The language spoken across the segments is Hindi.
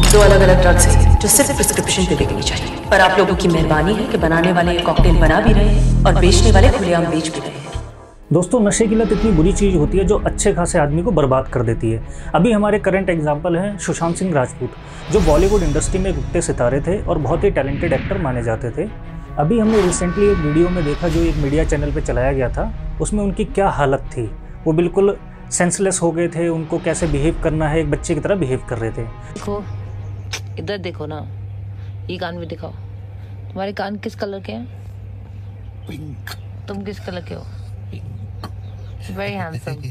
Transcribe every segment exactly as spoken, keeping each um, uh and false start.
दो अलग अलग ड्रग्स हैं जो सिर्फ प्रिस्क्रिप्शन पे बिकनी चाहिए, पर आप लोगों की मेहरबानी है कि बनाने वाले ये कॉकटेल बना भी रहे हैं और बेचने वाले खुलेआम बेच भी रहे हैं। दोस्तों, नशे की लत इतनी बुरी चीज़ होती है जो अच्छे खासे आदमी को बर्बाद कर देती है। अभी हमारे करंट एग्जांपल हैं सुशांत सिंह राजपूत, जो बॉलीवुड इंडस्ट्री में उगते सितारे थे और बहुत ही टैलेंटेड एक्टर माने जाते थे। अभी हमने रिसेंटली एक वीडियो में देखा जो एक मीडिया चैनल पे चलाया गया था, उसमें उनकी क्या हालत थी। वो बिल्कुल सेंसलेस हो गए थे, उनको कैसे बिहेव करना है एक बच्चे की तरह बिहेव कर रहे थे। देखो इधर देखो ना, ये कान भी दिखाओ। तुम्हारे कान किस कलर के हैं? पिंक। तुम किस कलर के हो? Very handsome.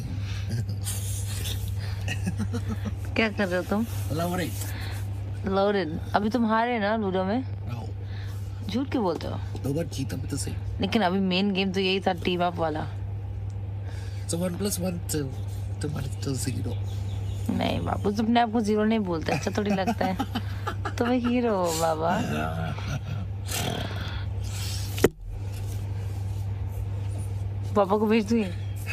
क्या कर रहे हो तुम? लोडेड। लोडेड। अभी तुम हारे ना लूडो में? झूठ क्यों बोलते हो? दो बार जीता भी तो सही। लेकिन अभी मेन गेम तो यही था, टीम अप वाला। So one plus one two, तुम्हारे तो जीरो। नहीं बाबू, तुम अपने आप को जीरो नहीं बोलते, अच्छा थोड़ी लगता है। तुम एक हीरो हो बाबा। पापा को भेज दूँ।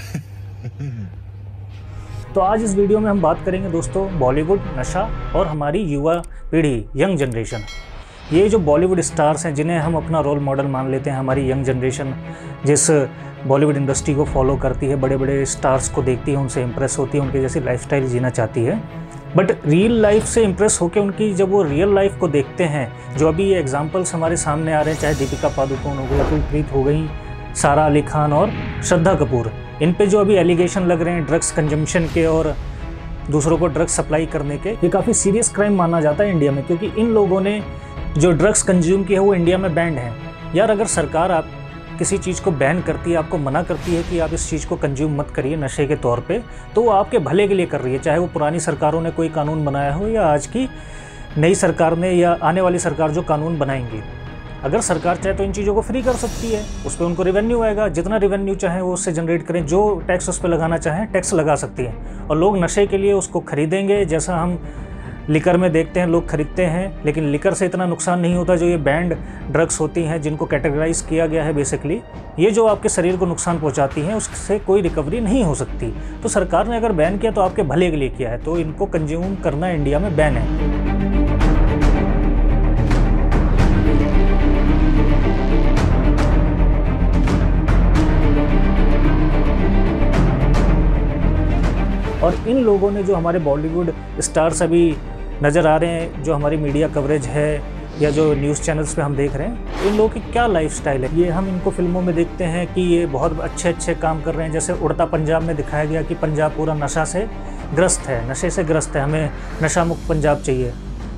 तो आज इस वीडियो में हम बात करेंगे दोस्तों बॉलीवुड, नशा और हमारी युवा पीढ़ी, यंग जनरेशन। ये जो बॉलीवुड स्टार्स हैं जिन्हें हम अपना रोल मॉडल मान लेते हैं, हमारी यंग जनरेशन जिस बॉलीवुड इंडस्ट्री को फॉलो करती है, बड़े बड़े स्टार्स को देखती है, उनसे इम्प्रेस होती है, उनके जैसी लाइफस्टाइल जीना चाहती है। बट रियल लाइफ से इम्प्रेस होकर उनकी जब वो रियल लाइफ को देखते हैं, जो अभी ये एग्जांपल्स हमारे सामने आ रहे हैं, चाहे दीपिका पादुकोण हो गई, अतुल प्रीत हो गई, सारा अली खान और श्रद्धा कपूर, इन पे जो अभी एलिगेशन लग रहे हैं ड्रग्स कंजम्पशन के और दूसरों को ड्रग्स सप्लाई करने के, ये काफ़ी सीरियस क्राइम माना जाता है इंडिया में, क्योंकि इन लोगों ने जो ड्रग्स कंज्यूम किया है वो इंडिया में बैंड है। यार अगर सरकार आप किसी चीज़ को बैन करती है, आपको मना करती है कि आप इस चीज़ को कंज्यूम मत करिए नशे के तौर पे, तो वो आपके भले के लिए कर रही है, चाहे वो पुरानी सरकारों ने कोई कानून बनाया हो या आज की नई सरकार ने या आने वाली सरकार जो कानून बनाएंगी। अगर सरकार चाहे तो इन चीज़ों को फ्री कर सकती है, उस पर उनको रेवेन्यू आएगा, जितना रेवेन्यू चाहे वो उससे जनरेट करें, जो टैक्स उस पर लगाना चाहें टैक्स लगा सकती है, और लोग नशे के लिए उसको खरीदेंगे। जैसा हम लिकर में देखते हैं लोग खरीदते हैं, लेकिन लिकर से इतना नुकसान नहीं होता जो ये बैंड ड्रग्स होती हैं जिनको कैटेगराइज किया गया है। बेसिकली ये जो आपके शरीर को नुकसान पहुंचाती हैं उससे कोई रिकवरी नहीं हो सकती। तो सरकार ने अगर बैन किया तो आपके भले के लिए किया है, तो इनको कंज्यूम करना इंडिया में बैन है। और इन लोगों ने जो हमारे बॉलीवुड स्टार्स अभी नज़र आ रहे हैं, जो हमारी मीडिया कवरेज है या जो न्यूज़ चैनल्स पे हम देख रहे हैं, इन लोगों की क्या लाइफस्टाइल है। ये हम इनको फिल्मों में देखते हैं कि ये बहुत अच्छे अच्छे काम कर रहे हैं, जैसे उड़ता पंजाब में दिखाया गया कि पंजाब पूरा नशा से ग्रस्त है, नशे से ग्रस्त है, हमें नशा मुक्त पंजाब चाहिए।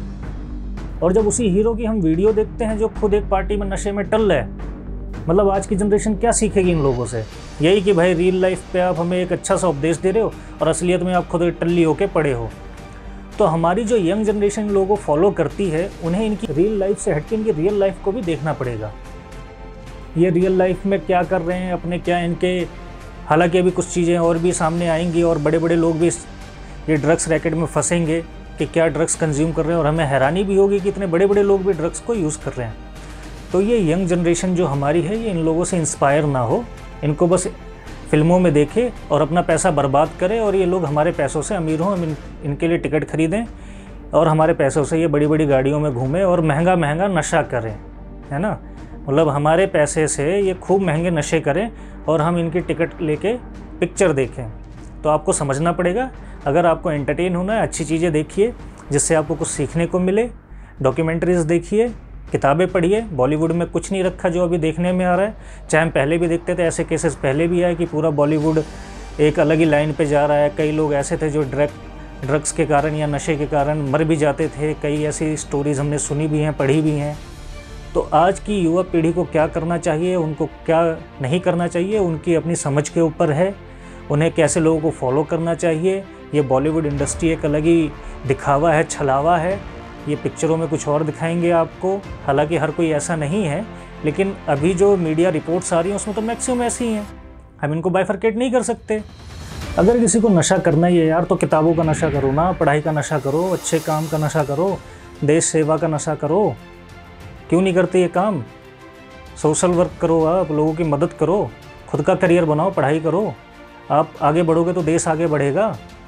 और जब उसी हीरो की हम वीडियो देखते हैं जो खुद एक पार्टी में नशे में टल रहा है, मतलब आज की जनरेशन क्या सीखेगी इन लोगों से? यही कि भाई रियल लाइफ पे आप हमें एक अच्छा सा उपदेश दे रहे हो और असलियत में आप खुद टल्ली होके पड़े हो। तो हमारी जो यंग जनरेशन इन लोगों को फॉलो करती है, उन्हें इनकी रियल लाइफ से हटके इनकी रियल लाइफ को भी देखना पड़ेगा। ये रियल लाइफ में क्या कर रहे हैं अपने, क्या इनके, हालांकि अभी कुछ चीज़ें और भी सामने आएंगी और बड़े बड़े लोग भी ये ड्रग्स रैकेट में फंसेंगे कि क्या ड्रग्स कंज्यूम कर रहे हैं, और हमें हैरानी भी होगी कि इतने बड़े बड़े लोग भी ड्रग्स को यूज़ कर रहे हैं। तो ये यंग जनरेशन जो हमारी है, ये इन लोगों से इंस्पायर ना हो, इनको बस फिल्मों में देखे और अपना पैसा बर्बाद करे, और ये लोग हमारे पैसों से अमीर हों, हम इन, इनके लिए टिकट खरीदें और हमारे पैसों से ये बड़ी बड़ी गाड़ियों में घूमें और महंगा महंगा नशा करें, है ना। मतलब हमारे पैसे से ये खूब महंगे नशे करें और हम इनकी टिकट लेके पिक्चर देखें। तो आपको समझना पड़ेगा, अगर आपको एंटरटेन होना है, अच्छी चीज़ें देखिए जिससे आपको कुछ सीखने को मिले, डॉक्यूमेंट्रीज़ देखिए, किताबें पढ़िए। बॉलीवुड में कुछ नहीं रखा जो अभी देखने में आ रहा है, चाहे हम पहले भी देखते थे, ऐसे केसेस पहले भी आए कि पूरा बॉलीवुड एक अलग ही लाइन पे जा रहा है। कई लोग ऐसे थे जो ड्रग ड्रग्स के कारण या नशे के कारण मर भी जाते थे, कई ऐसी स्टोरीज़ हमने सुनी भी हैं, पढ़ी भी हैं। तो आज की युवा पीढ़ी को क्या करना चाहिए, उनको क्या नहीं करना चाहिए, उनकी अपनी समझ के ऊपर है। उन्हें कैसे लोगों को फॉलो करना चाहिए। ये बॉलीवुड इंडस्ट्री एक अलग ही दिखावा है, छलावा है। ये पिक्चरों में कुछ और दिखाएंगे आपको, हालांकि हर कोई ऐसा नहीं है, लेकिन अभी जो मीडिया रिपोर्ट्स आ रही हैं उसमें तो मैक्सिमम ऐसी ही हैं। हम इनको बाइफरकेट नहीं कर सकते। अगर किसी को नशा करना ही है यार, तो किताबों का नशा करो ना, पढ़ाई का नशा करो, अच्छे काम का नशा करो, देश सेवा का नशा करो। क्यों नहीं करते ये काम? सोशल वर्क करो, आप लोगों की मदद करो, खुद का करियर बनाओ, पढ़ाई करो। आप आगे बढ़ोगे तो देश आगे बढ़ेगा।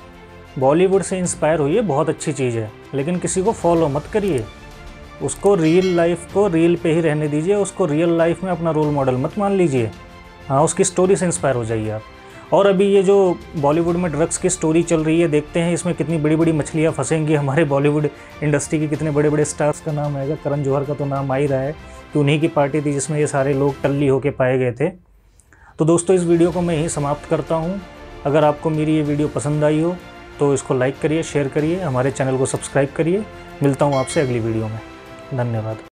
बॉलीवुड से इंस्पायर होइए, बहुत अच्छी चीज़ है, लेकिन किसी को फॉलो मत करिए। उसको रियल लाइफ को रियल पे ही रहने दीजिए, उसको रियल लाइफ में अपना रोल मॉडल मत मान लीजिए। हाँ, उसकी स्टोरी से इंस्पायर हो जाइए आप। और अभी ये जो बॉलीवुड में ड्रग्स की स्टोरी चल रही है, देखते हैं इसमें कितनी बड़ी बड़ी मछलियाँ फंसेंगी। हमारे बॉलीवुड इंडस्ट्री के कितने बड़े बड़े स्टार्स का नाम आएगा। करण जौहर का तो नाम आ ही रहा है कि उन्हीं की पार्टी थी जिसमें ये सारे लोग टल्ली होके पाए गए थे। तो दोस्तों, इस वीडियो को मैं यहीं समाप्त करता हूँ। अगर आपको मेरी ये वीडियो पसंद आई हो तो इसको लाइक करिए, शेयर करिए, हमारे चैनल को सब्सक्राइब करिए। मिलता हूँ आपसे अगली वीडियो में। धन्यवाद।